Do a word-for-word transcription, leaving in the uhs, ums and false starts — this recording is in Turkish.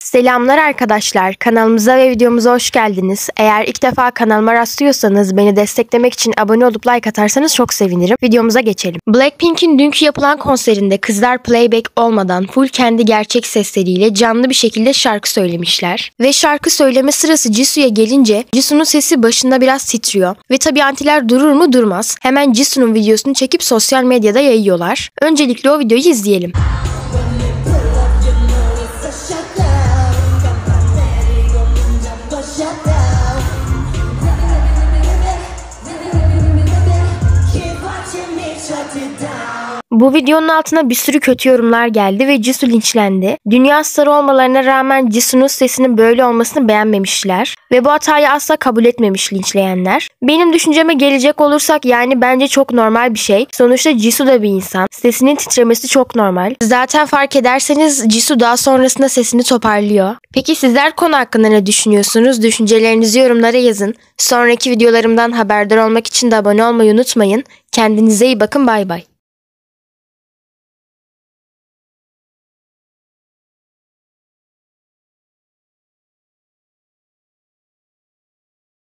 Selamlar arkadaşlar, kanalımıza ve videomuza hoş geldiniz. Eğer ilk defa kanalıma rastlıyorsanız beni desteklemek için abone olup like atarsanız çok sevinirim. Videomuza geçelim. Blackpink'in dünkü yapılan konserinde kızlar playback olmadan full kendi gerçek sesleriyle canlı bir şekilde şarkı söylemişler. Ve şarkı söyleme sırası Jisoo'ya gelince Jisoo'nun sesi başında biraz titriyor. Ve tabi antiler durur mu durmaz. Hemen Jisoo'nun videosunu çekip sosyal medyada yayıyorlar. Öncelikle o videoyu izleyelim. Bu videonun altına bir sürü kötü yorumlar geldi ve Jisoo linçlendi. Dünya starı olmalarına rağmen Jisoo'nun sesinin böyle olmasını beğenmemişler ve bu hatayı asla kabul etmemiş linçleyenler. Benim düşünceme gelecek olursak yani bence çok normal bir şey. Sonuçta Jisoo da bir insan. Sesinin titremesi çok normal. Zaten fark ederseniz Jisoo daha sonrasında sesini toparlıyor. Peki sizler konu hakkında ne düşünüyorsunuz? Düşüncelerinizi yorumlara yazın. Sonraki videolarımdan haberdar olmak için de abone olmayı unutmayın. Kendinize iyi bakın, bay bay.